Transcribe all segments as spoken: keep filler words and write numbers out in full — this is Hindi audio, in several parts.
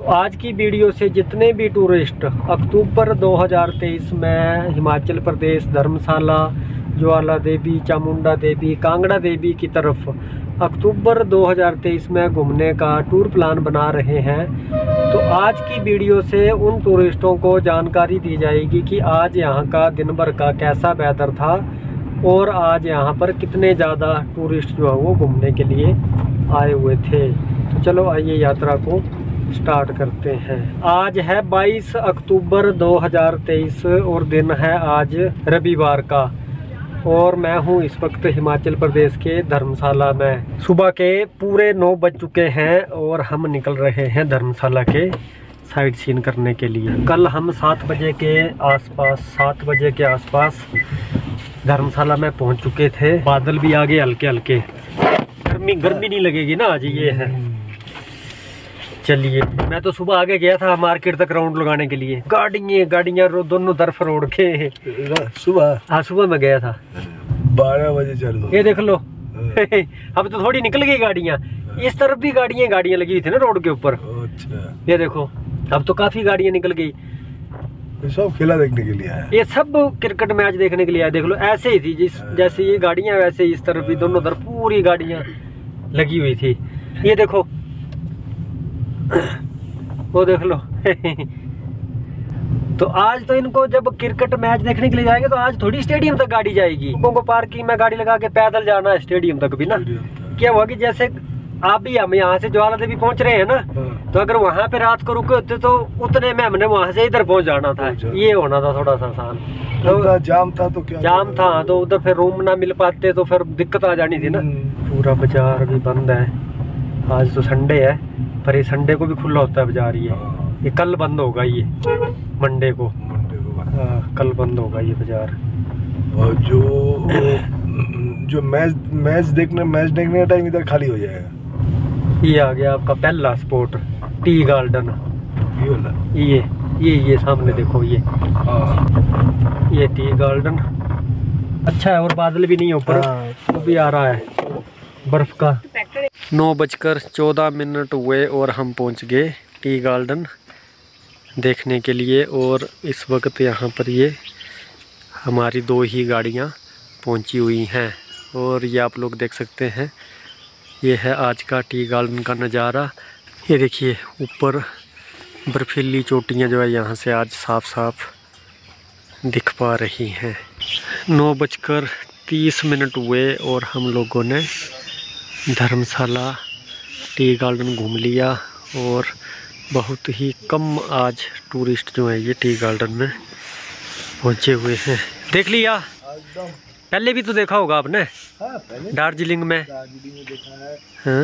आज की वीडियो से जितने भी टूरिस्ट अक्टूबर दो हज़ार तेईस में हिमाचल प्रदेश धर्मशाला, ज्वाला देवी, चामुंडा देवी, कांगड़ा देवी की तरफ अक्टूबर दो हज़ार तेईस में घूमने का टूर प्लान बना रहे हैं, तो आज की वीडियो से उन टूरिस्टों को जानकारी दी जाएगी कि आज यहाँ का दिन भर का कैसा वेदर था और आज यहाँ पर कितने ज़्यादा टूरिस्ट जो है वो घूमने के लिए आए हुए थे। तो चलो आइए यात्रा को स्टार्ट करते हैं। आज है बाईस अक्टूबर दो हज़ार तेईस और दिन है आज रविवार का, और मैं हूँ इस वक्त हिमाचल प्रदेश के धर्मशाला में। सुबह के पूरे नौ बज चुके हैं और हम निकल रहे हैं धर्मशाला के साइट सीन करने के लिए। कल हम सात बजे के आसपास सात बजे के आसपास धर्मशाला में पहुँच चुके थे। बादल भी आ गए हल्के हल्के, गर्मी गर्मी नहीं लगेगी ना आज। ये है, चलिए मैं तो सुबह आगे गया था मार्केट तक राउंड लगाने के लिए। गाड़ियाँ गाड़ियाँ रो, दोनों तरफ रोड के सुबह हाँ सुबह में गया था बारह बजे चल दो। ये देख लो अब तो थोड़ी निकल गई गाड़ियाँ। इस तरफ भी गाड़ियाँ गाड़ियाँ लगी हुई थी ना रोड के ऊपर। अच्छा, ये देखो अब तो काफी गाड़ियाँ निकल गई। सब खेला देखने के लिए आया। ये सब क्रिकेट मैच देखने के लिए आया। देख लो ऐसे ही थी जिस जैसे ये गाड़ियाँ, वैसे इस तरफ भी दोनों तरफ पूरी गाड़ियाँ लगी हुई थी। ये देखो वो देख लो तो आज तो इनको जब क्रिकेट मैच देखने के लिए जाएंगे तो आज थोड़ी स्टेडियम तक गाड़ी जाएगी। लोगों को पार्किंग में गाड़ी लगा के पैदल जाना है स्टेडियम तक भी ना। क्या हुआ कि जैसे आप भी हम यहाँ से ज्वाला देवी पहुँच रहे हैं ना, तो अगर वहाँ पे रात को रुके होते तो उतने में हमने वहाँ से इधर पहुँच जाना था। ये होना था थोड़ा सा आसान। तो जाम था तो क्या जाम था तो उधर फिर रूम ना मिल पाते तो फिर दिक्कत आ जानी थी ना। पूरा बाजार भी बंद है। आज तो संडे है, पर ये संडे को भी खुला होता है बाजार। ये ये कल बंद होगा, ये मंडे को मंडे को आ, कल बंद होगा ये बाजार। और जो जो मैच मैच देखने मैच देखने का टाइम इधर खाली हो जाएगा। ये आ गया आपका पहला स्पॉट, टी गार्डन। ये वाला ये ये ये सामने देखो, ये ये टी गार्डन अच्छा है और बादल भी नहीं ऊपर, वो भी आ रहा है बर्फ का। नौ बजकर चौदह मिनट हुए और हम पहुंच गए टी गार्डन देखने के लिए। और इस वक्त यहाँ पर ये हमारी दो ही गाड़ियाँ पहुंची हुई हैं और ये आप लोग देख सकते हैं। ये है आज का टी गार्डन का नज़ारा। ये देखिए ऊपर बर्फीली चोटियाँ जो है यहाँ से आज साफ साफ दिख पा रही हैं। नौ बजकर तीस मिनट हुए और हम लोगों ने धर्मशाला टी गार्डन घूम लिया और बहुत ही कम आज टूरिस्ट जो हैं ये टी गार्डन में पहुंचे हुए हैं। देख लिया? पहले भी तो देखा होगा आपने। हाँ, पहले दार्जिलिंग में दार्जिलिंग में देखा है। हाँ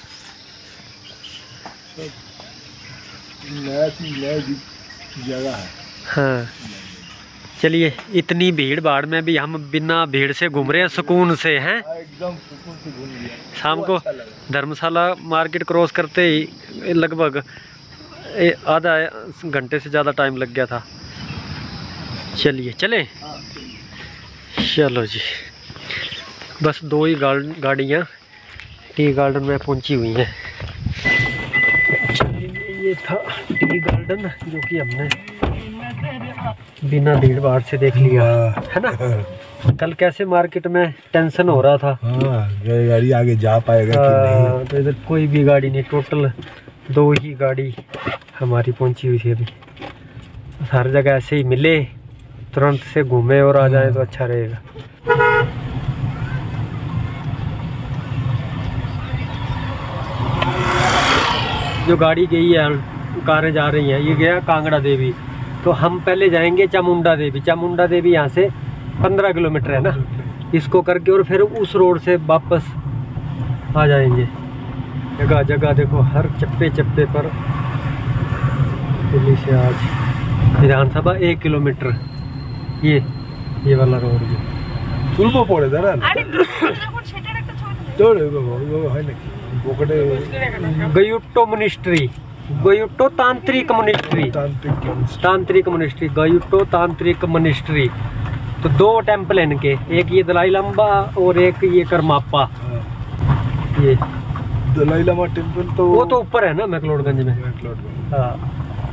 नया चीज नया जगह है। हाँ चलिए, इतनी भीड़ भाड़ में भी हम बिना भीड़ से घूम रहे हैं, सुकून से हैं। एकदम सुकून से घूम लिया। शाम को धर्मशाला मार्केट क्रॉस करते ही लगभग आधा घंटे से ज़्यादा टाइम लग गया था। चलिए चलें। चलो जी, बस दो ही गाड़ियाँ टी गार्डन में पहुंची हुई हैं। ये था टी गार्डन जो कि हमने बिना भीड़ भाड़ से देख लिया है ना। कल कैसे मार्केट में टेंशन हो रहा था। हाँ, गाड़ी आगे जा पाएगा कि नहीं। तो इधर कोई भी गाड़ी नहीं, टोटल दो ही गाड़ी हमारी पहुंची हुई थी। अभी हर जगह ऐसे ही मिले, तुरंत से घूमे और आ जाए तो अच्छा रहेगा। जो गाड़ी गई है, कारें जा रही हैं, ये गया कांगड़ा देवी। तो हम पहले जाएंगे चामुंडा देवी। चामुंडा देवी यहाँ से पंद्रह किलोमीटर है ना, इसको करके और फिर उस रोड से वापस आ जाएंगे। जगह जगह देखो, हर चप्पे चप्पे पर दिल्ली से आज विधानसभा एक किलोमीटर। ये ये वाला रोड भी तुलबो पड़े था ना। गयुट्टो मिनिस्ट्री, गयुट्टो तांत्रिक मिनिस्ट्री, तांत्रिक मिनिस्ट्री, गयुट्टो तांत्रिक मिनिस्ट्री। तो दो टेम्पल हैं इनके, एक ये दलाई लामा और एक ये करमापा। ये दलाई लामा टेम्पल तो वो तो ऊपर है ना मैक्लोडगंज में। मैक्लोडगंज। हाँ।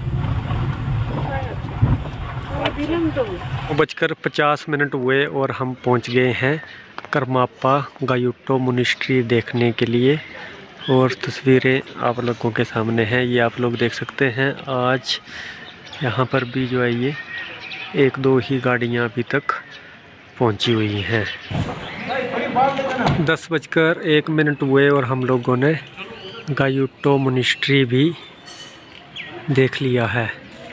बजकर पचास मिनट हुए और हम पहुंच गए हैं करमापा गायुटो मोनेस्ट्री देखने के लिए। और तस्वीरें आप लोगों के सामने हैं, ये आप लोग देख सकते हैं। आज यहाँ पर भी जो है ये एक दो ही गाड़ियाँ अभी तक पहुँची हुई हैं। दस बजकर एक मिनट हुए और हम लोगों ने गायुटो मोनेस्ट्री भी देख लिया है।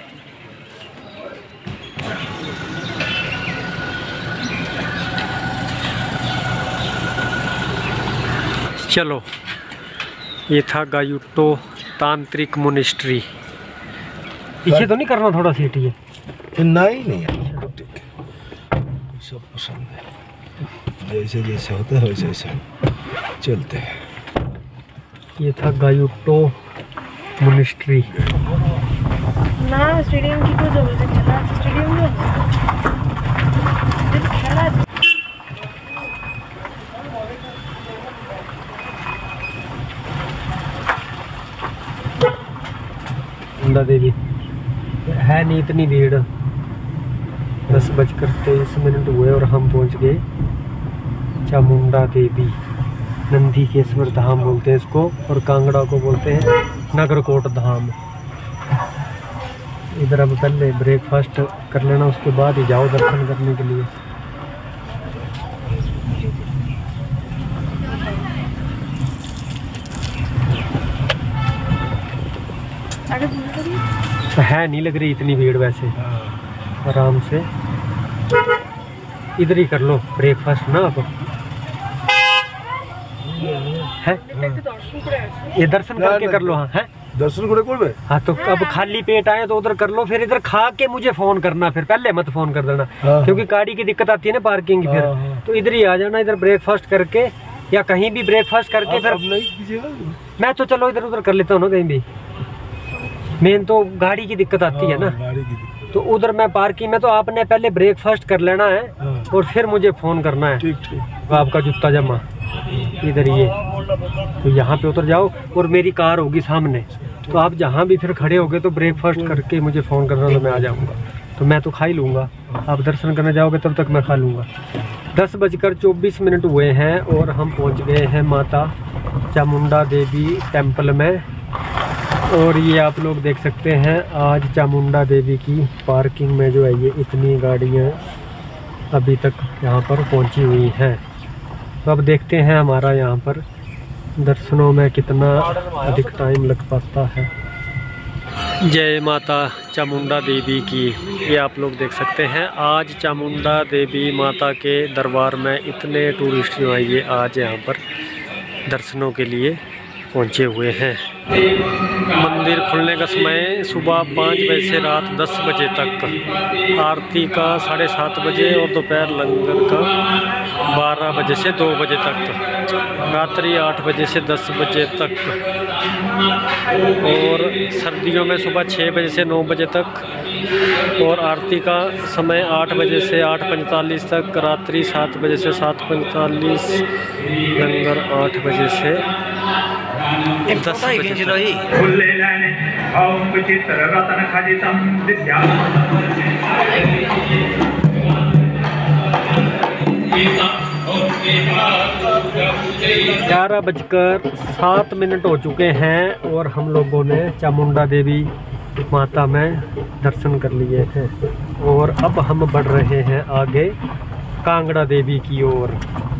चलो, ये था गायुटो तांत्रिक मोनेस्ट्री। पीछे तो नहीं करना थोड़ा सीट ये? नहीं नहीं है, ठीक है, सब पसंद है, जैसे जैसे होता है वैसे वैसे चलते हैं। ये था गायुटो मोनेस्ट्री। ना स्टेडियम की तो जरूरत है, चला स्टेडियम में खेला। चामुंडा देवी है नहीं इतनी भीड़। दस बजकर तेईस मिनट हुए और हम पहुंच गए चामुंडा देवी। नंदीकेश्वर धाम बोलते हैं इसको, और कांगड़ा को बोलते हैं नगरकोट धाम। इधर अब पहले ब्रेकफास्ट कर लेना, उसके बाद ही जाओ दर्शन करने के लिए। है नहीं लग रही इतनी भीड़ वैसे, आराम से इधर ही कर लो ब्रेकफास्ट ना। आप है ये दर्शन करके कर लो। हाँ है दर्शन करे करबे। हाँ तो अब खाली पेट आए तो उधर कर लो, फिर इधर खा के मुझे फोन करना, फिर पहले मत फोन कर देना। हाँ, क्योंकि गाड़ी की दिक्कत आती है ना पार्किंग की। फिर हाँ, तो इधर ही आ जाना, इधर ब्रेकफास्ट करके या कहीं भी ब्रेकफास्ट करके फिर नहीं कीजिएगा। मैं तो चलो इधर उधर कर लेता हूँ ना कहीं भी। मेन तो गाड़ी की दिक्कत आती है ना, गाड़ी की दिक्कत। तो उधर मैं पार्किंग में, तो आपने पहले ब्रेकफास्ट कर लेना है और फिर मुझे फ़ोन करना है। ठीक ठीक। तो आपका जूता जमा इधर ये, तो यहाँ पे उतर जाओ और मेरी कार होगी सामने, तो आप जहाँ भी फिर खड़े होगे तो ब्रेकफास्ट करके मुझे फ़ोन करना, तो मैं आ जाऊँगा। तो मैं तो खा ही लूँगा, आप दर्शन करने जाओगे तब तक मैं खा लूँगा। दस बजकर चौबीस मिनट हुए हैं और हम पहुँच गए हैं माता चामुंडा देवी टेम्पल में। और ये आप लोग देख सकते हैं, आज चामुंडा देवी की पार्किंग में जो है ये इतनी गाड़ियाँ अभी तक यहाँ पर पहुँची हुई हैं। तो अब देखते हैं हमारा यहाँ पर दर्शनों में कितना अधिक टाइम लग पाता है। जय माता चामुंडा देवी की। ये आप लोग देख सकते हैं, आज चामुंडा देवी माता के दरबार में इतने टूरिस्ट जो हैं ये आज यहाँ पर दर्शनों के लिए पहुँचे हुए हैं। मंदिर खुलने का समय सुबह पाँच बजे से रात दस बजे तक, आरती का साढ़े सात बजे और दोपहर लंगर का बारह बजे से दो बजे तक, रात्रि आठ बजे से दस बजे तक, और सर्दियों में सुबह छः बजे से नौ बजे तक, और आरती का समय आठ बजे से आठ पैंतालीस तक, रात्रि सात बजे से सात पैंतालीस, लंगर आठ बजे से दस बजे तक। ग्यारह बजकर सात मिनट हो चुके हैं और हम लोगों ने चामुंडा देवी माता में दर्शन कर लिए हैं और अब हम बढ़ रहे हैं आगे कांगड़ा देवी की ओर।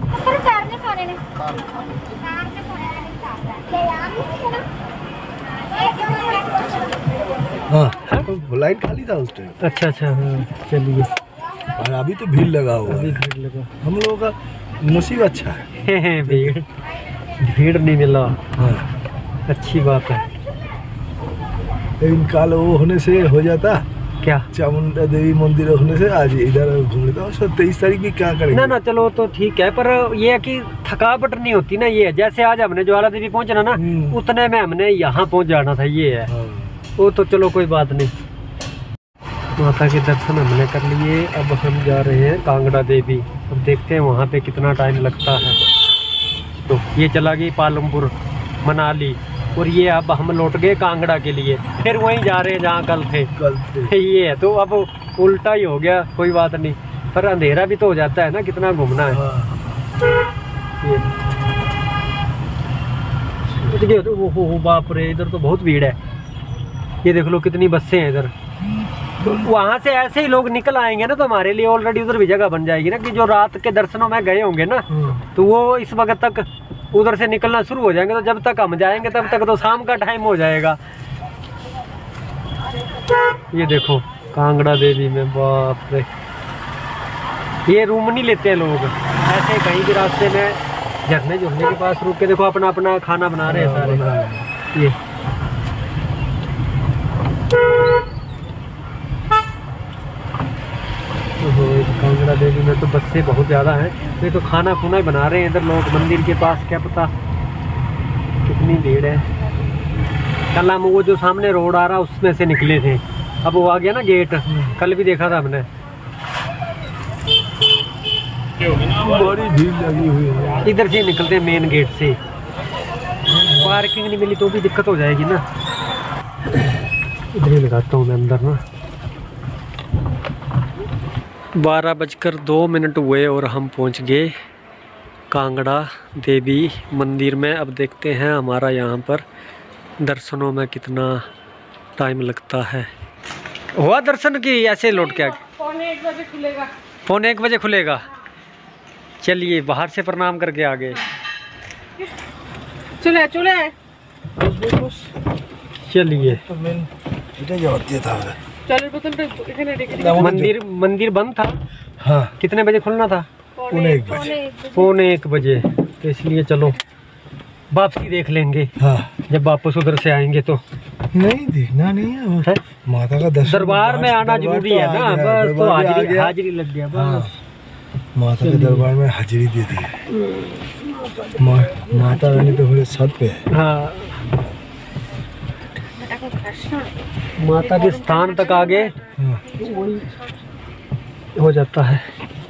हाँ, लाइन खाली था उस टाइम। अच्छा अच्छा, हाँ चलिए। और अभी तो भीड़ लगा हुआ अभी है। भीड़ लगा। हम लोगों का नसीब अच्छा है। भीड़ भीड़ नहीं मिला। हाँ। अच्छी बात है। लेकिन कल वो होने से हो जाता क्या, चामुंडा देवी मंदिर होने से आज इधर घूम लेता हूँ। तेईस तारीख भी क्या करेंगे? ना ना चलो तो ठीक है, पर ये है कि थकावट नहीं होती ना। ये है जैसे आज हमने ज्वाला देवी पहुंचना ना, उतने में हमने यहाँ पहुंच जाना था। ये है हाँ। वो तो चलो कोई बात नहीं। माता के दर्शन हमने कर लिए, अब हम जा रहे हैं कांगड़ा देवी। अब देखते हैं वहाँ पे कितना टाइम लगता है। तो ये चला गई पालमपुर मनाली, और ये अब हम लौट गए कांगड़ा के लिए, फिर वहीं जा रहे हैं जहाँ कल थे। कल थे। ये है, तो अब उल्टा ही हो गया, कोई बात नहीं, पर अंधेरा भी तो हो जाता है ना, कितना घूमना है। ये देखिए, ओ हो बाप रे, इधर तो बहुत भीड़ है। ये देख लो कितनी बसें हैं इधर। तो वहाँ से ऐसे ही लोग निकल आएंगे ना, तो हमारे लिए ऑलरेडी उधर भी जगह बन जाएगी ना, कि जो रात के दर्शनों में गए होंगे ना, तो वो इस वक्त तक उधर से निकलना शुरू हो जाएंगे। तो जब तक हम जाएंगे तब तक तो शाम का टाइम हो जाएगा। ये देखो कांगड़ा देवी में, बाप रे, ये रूम नहीं लेते हैं लोग, ऐसे कहीं भी रास्ते में झरने झरने के पास रुक के देखो अपना अपना खाना बना रहे हैं सारे। ये ओहो, कांगड़ा देवी में तो बसें बहुत ज़्यादा हैं, ये तो खाना खुना ही बना रहे हैं इधर लोग मंदिर के पास, क्या पता कितनी भीड़ है। कल हम वो जो सामने रोड आ रहा उसमें से निकले थे, अब वो आ गया ना गेट, कल भी देखा था हमने। बड़ी भीड़ लगी हुई है। इधर से निकलते हैं मेन गेट से, पार्किंग नहीं मिली तो भी दिक्कत हो जाएगी ना। इधर ही लगाता हूँ मैं अंदर ना। बारह बजकर दो मिनट हुए और हम पहुँच गए कांगड़ा देवी मंदिर में। अब देखते हैं हमारा यहाँ पर दर्शनों में कितना टाइम लगता है। हुआ दर्शन की ऐसे लौट के आगे? पौने एक बजे खुलेगा। पौने एक बजे खुलेगा। चलिए बाहर से प्रणाम करके आ गए। चले चले चलिए। चलो बोतल मंदिर मंदिर बंद था। हाँ, कितने बजे खुलना था? पौने एक बजे। पौने एक बजे, तो इसलिए चलो वापसी देख लेंगे। हाँ, जब वापस उधर से आएंगे तो। नहीं देखना नहीं है, है? माता का दर्शन दरबार में आना जरूरी तो है ना, आ गया, बस तो दरबार में आ हाजिरी गया। हाजिरी लग गया हाँ, बस। माता के दरबार में हाजिरी दे दी। मा, माता रानी तो पूरे छत पे है। हाँ, माता के स्थान तक आ गए, हाँ, हो जाता है।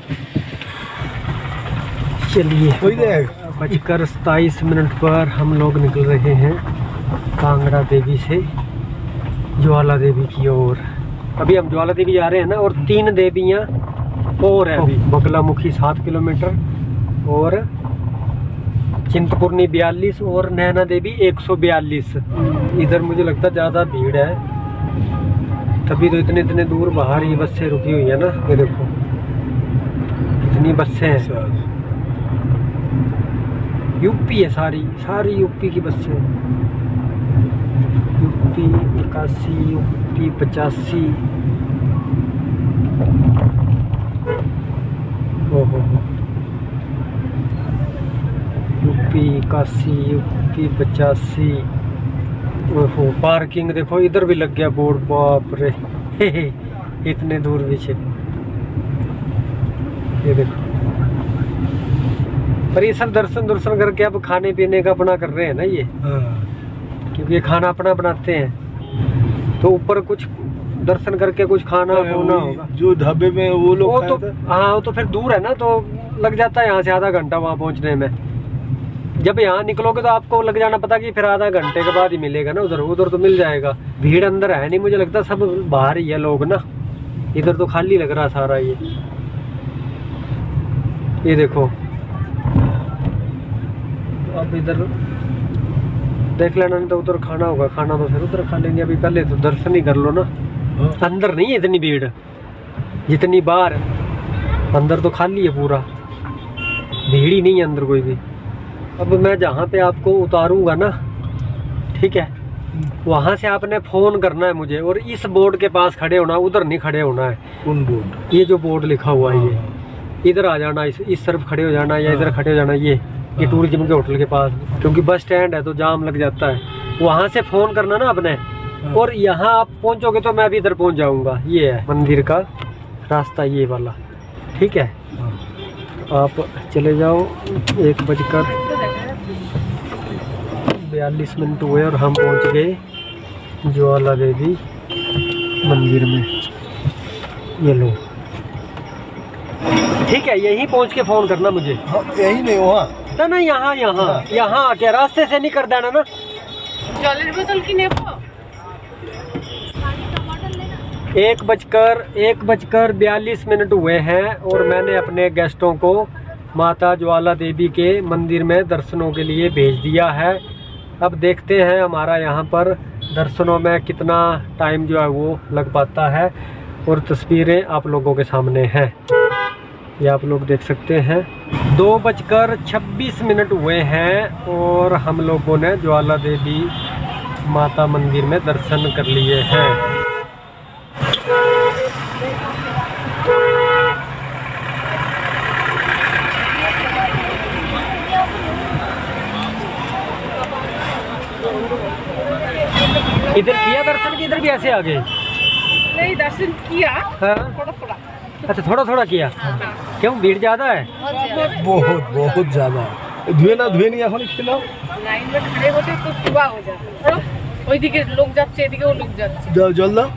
चलिए, वही रहेगा। बजकर सताईस मिनट पर हम लोग निकल रहे हैं कांगड़ा देवी से ज्वाला देवी की ओर। अभी हम ज्वाला देवी जा रहे हैं ना, और तीन देवियाँ और है अभी। बगलामुखी सात किलोमीटर, और चिंतपूर्णी बयालीस, और नैना देवी एक सौ बयालीस। इधर मुझे लगता है ज़्यादा भीड़ है, तभी तो इतने इतने दूर बाहर ये बसें रुकी हुई है ना। ये देखो कितनी बसें हैं। यूपी है, सारी सारी यूपी की बसें। यूपी इक्यासी, यूपी पचासी। ओहो, यूपी इक्यासी, यूपी पचासी। ओहो, पार्किंग देखो इधर भी लग गया बोर्ड, बाप रे इतने दूर पीछे। ये देखो, पर ये सब दर्शन दर्शन करके अब खाने पीने का अपना कर रहे हैं ना ये। हाँ, क्योंकि ये खाना अपना बनाते हैं, तो ऊपर कुछ दर्शन करके कुछ खाना होना होगा। जो ढाबे में वो लोग वो तो खाए थे। हाँ, वो तो फिर दूर है ना, तो लग जाता है यहाँ से आधा घंटा वहाँ पहुँचने में। जब यहाँ निकलोगे तो आपको लग जाना पता कि फिर आधा घंटे के बाद ही मिलेगा ना उधर। उधर तो मिल जाएगा, भीड़ अंदर है नहीं, मुझे लगता है सब बाहर ही है लोग ना। इधर तो खाली लग रहा सारा ये। ये देखो, अब इधर देख लेना, नहीं तो उधर खाना होगा, खाना तो फिर उधर खा लेंगे। अभी पहले तो दर्शन ही कर लो ना। हाँ, अंदर नहीं है इतनी भीड़ जितनी बाहर, अंदर तो खाली है पूरा, भीड़ ही नहीं है अंदर कोई भी। अब मैं जहाँ पे आपको उतारूंगा ना, ठीक है, वहाँ से आपने फ़ोन करना है मुझे, और इस बोर्ड के पास खड़े होना, उधर नहीं खड़े होना है। कौन बोर्ड? ये जो बोर्ड लिखा हुआ है, ये इधर आ जाना, इस इस तरफ खड़े हो जाना, या इधर खड़े हो जाना, ये ये टूरिज्म के होटल के पास, क्योंकि बस स्टैंड है तो जाम लग जाता है। वहाँ से फ़ोन करना ना आपने, और यहाँ आप पहुँचोगे तो मैं भी इधर पहुँच जाऊँगा। ये है मंदिर का रास्ता, ये वाला, ठीक है। आप चले जाओ। एक बजकर बयालीस मिनट हुए और हम पहुँच गए ज्वाला देवी मंदिर में। ये लो, ठीक है, यहीं पहुँच के फ़ोन करना मुझे। हाँ, यही नहीं, वहाँ ना ना यहाँ यहाँ यहाँ आके रास्ते से नहीं कर देना ना। जलेर बोतल की नेपो एक बजकर एक बजकर बयालीस मिनट हुए हैं और मैंने अपने गेस्टों को माता ज्वाला देवी के मंदिर में दर्शनों के लिए भेज दिया है। अब देखते हैं हमारा यहाँ पर दर्शनों में कितना टाइम जो है वो लग पाता है। और तस्वीरें आप लोगों के सामने हैं, ये आप लोग देख सकते हैं। दो बजकर छब्बीस मिनट हुए हैं और हम लोगों ने ज्वाला देवी माता मंदिर में दर्शन कर लिए हैं। इधर किया दर्शन कि इधर भी ऐसे आ गए? नहीं, दर्शन किया हाँ? थोड़ा थोड़ा। अच्छा थोड़ा थोड़ा किया। क्यों भीड़ ज़्यादा है? बहुत बहुत ज़्यादा। ধুয়ে না ধুয়ে নিয়ে এখন খেলাও। লাইন में खड़े होते तो सुबह हो जाता। ওইদিকে লোক যাচ্ছে, এদিকেও লোক যাচ্ছে। जाओ जल दो।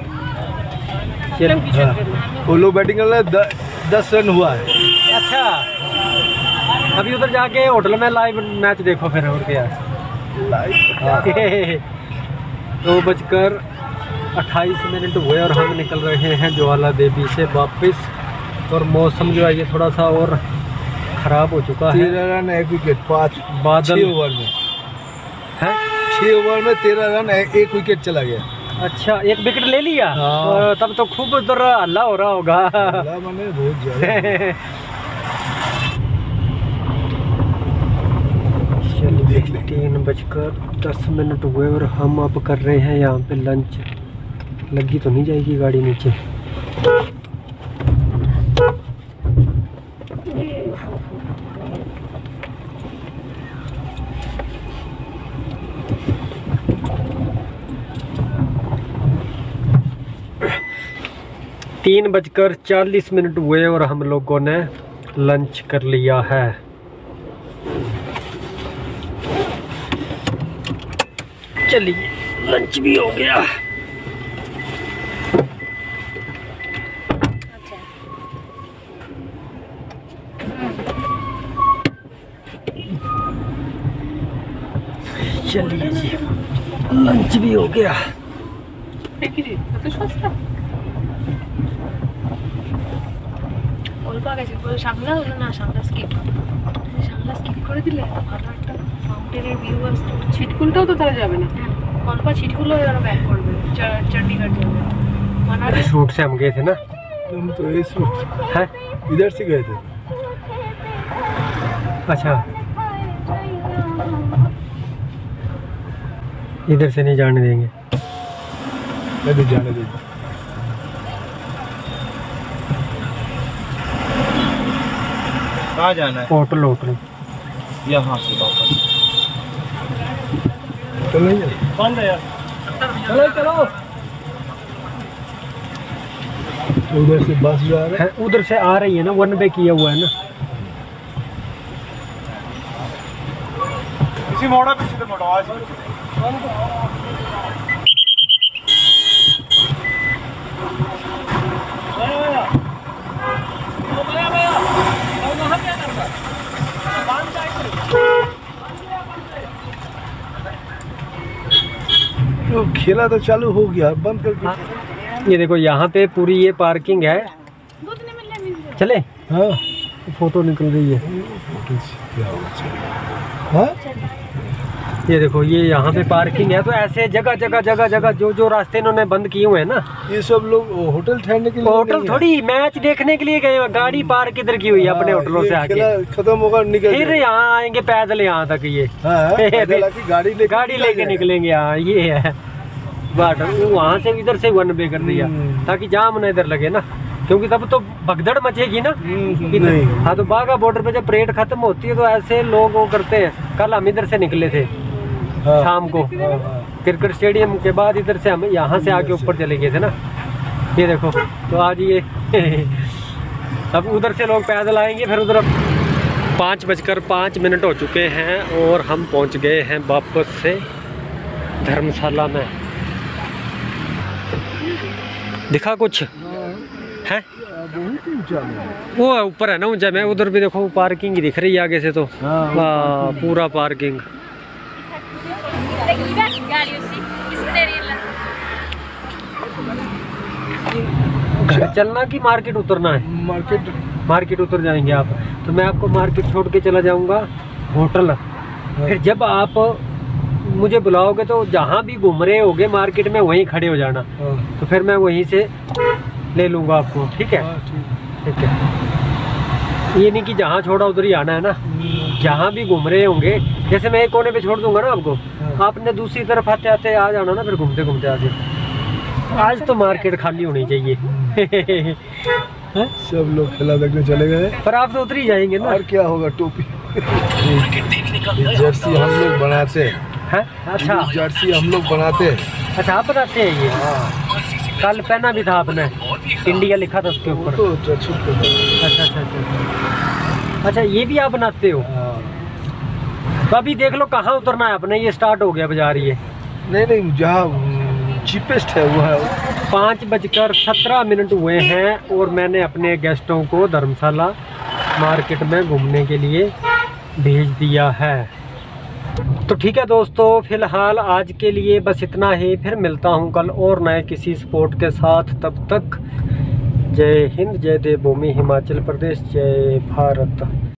चल पीछे हाँ, वो लोग बैटिंग कर रहे हैं, द- दस रन हुआ है। अच्छा अभी उधर जाके होटल में लाइव मैच देखो फिर और क्या। हाँ। दो बजकर अट्ठाईस मिनट हुए और हम निकल रहे हैं ज्वाला देवी से वापस। और मौसम जो है ये थोड़ा सा और ख़राब हो चुका है। तेरह रन एक विकेट, पाँच बादल छः ओवर में है। छः ओवर में तेरह रन एक विकेट चला गया। अच्छा एक विकेट ले लिया। हाँ। और तब तो खूब उधर हल्ला हो रहा होगा। हल्ला माने बहुत ज़्यादा। चलिए देख लें। तीन बजकर दस मिनट हुए और हम अब कर रहे हैं यहाँ पे लंच। लगी तो नहीं जाएगी गाड़ी नीचे? तीन बजकर चालीस मिनट हुए और हम लोगों ने लंच कर लिया है। चलिए लंच भी हो गया। चलिए जी लंच भी हो गया। অল্প গেছে বলে সামলা হলো না, সামলা স্কিপ সামলা স্কিপ করে দিলে ভালো একটা মাউন্টেনের ভিউ আসতো। ছিটকুলটাও তো তারা যাবে না, অল্প ছিটকুলও ওরা ব্যাক করবে, চণ্ডীগড় যাবে। মানালি इस रूट से हम गए थे ना। हम तो इस रूट है इधर से गए थे। अच्छा इधर से नहीं जाने देंगे। नहीं जाने देंगे। कहाँ जाना है? होटल होटल यहाँ से वापस। तो नहीं है। बंद है यार। चलो चलो। उधर से बस जा रहा है। है उधर से आ रही है ना, वन वे किया हुआ है ना। इसी मोड़ा पे सीधे मोड़ा आज। तो खेला तो चालू हो गया, बंद करके। हाँ। ये देखो यहाँ पे पूरी ये पार्किंग है। चले हाँ फोटो निकल रही है। हाँ ये देखो ये यहाँ पे पार्किंग है। तो ऐसे जगह जगह जगह जगह जो जो रास्ते इन्होंने बंद किए हुए हैं ना, ये सब लोग होटल ठहरने के लिए होटल नहीं है। थोड़ी मैच देखने के लिए गए हैं। गाड़ी पार्क इधर की हुई है अपने हाँ, होटलों ये से आके। खेला खत्म होगा निकल फिर जाए। यहाँ आएंगे पैदल यहाँ तक। ये हाँ, पैदल आके गाड़ी लेके गाड़ी निकल लेके जाएगा। निकलेंगे। हाँ ये है बाट। वहाँ से इधर से वन वे कर दिया हम्म। ताकि जाम ना इधर लगे ना, क्योंकि तब तो भगदड़ मचेगी ना हम्म, इधर। नहीं। हाँ तो बाघा बॉर्डर पे जब परेड खत्म होती है तो ऐसे लोग वो करते हैं। कल हम इधर से निकले थे हाँ, शाम को हाँ, हाँ। क्रिकेट स्टेडियम के बाद इधर से हम यहाँ से आके ऊपर चले गए थे ना। ये देखो तो आज ये अब उधर से लोग पैदल आएंगे फिर उधर। पाँच बजकर पाँच मिनट हो चुके हैं और हम पहुँच गए हैं वापस से धर्मशाला में। दिखा कुछ है बहुत ऊंचा में है। वो है, ऊपर है ना ऊंचा में। उधर भी देखो पार्किंग ही दिख रही है आगे से तो। हाँ, वो हाँ, पूरा पार्किंग। घर चलना कि मार्केट उतरना है? मार्केट मार्केट उतर जाएंगे आप, तो मैं आपको मार्केट छोड़ के चला जाऊंगा होटल। फिर जब आप मुझे बुलाओगे तो जहाँ भी घूम रहे होगे मार्केट में वहीं खड़े हो जाना, हाँ तो फिर मैं वहीं से ले लूँगा आपको। ठीक है? हाँ, ठीक ठीक है। ये नहीं कि जहाँ छोड़ा उधर ही आना है ना, जहाँ भी घूम रहे होंगे। जैसे मैं एक कोने पे छोड़ दूंगा ना आपको, हाँ। आपने दूसरी तरफ आते आते आ जाना ना, फिर घूमते घूमते आगे। आज तो मार्केट खाली होनी चाहिए। हैं? सब लोग खेला देखने चले गए, पर आप तो उतर ही जाएंगे ना। और क्या होगा। टोपी ये जर्सी हम लोग बनाते हैं। हैं? अच्छा ये जर्सी हम लोग बनाते हैं। अच्छा, आप बनाते हैं ये? हाँ, कल पहना भी था आपने, इंडिया लिखा था उसके वो ऊपर। तो ट्रैकसूट पे था। अच्छा अच्छा अच्छा अच्छा, ये भी आप बनाते हो? हाँ। तो अभी देख लो कहाँ उतरना है अपने। ये स्टार्ट हो गया बाजार। ये नहीं नहीं, जहाँ चीपेस्ट है वो है। पाँच बजकर सत्रह मिनट हुए हैं और मैंने अपने गेस्टों को धर्मशाला मार्केट में घूमने के लिए भेज दिया है। तो ठीक है दोस्तों, फिलहाल आज के लिए बस इतना ही। फिर मिलता हूँ कल और नए किसी स्पोर्ट के साथ। तब तक जय हिंद, जय देवभूमि हिमाचल प्रदेश, जय भारत।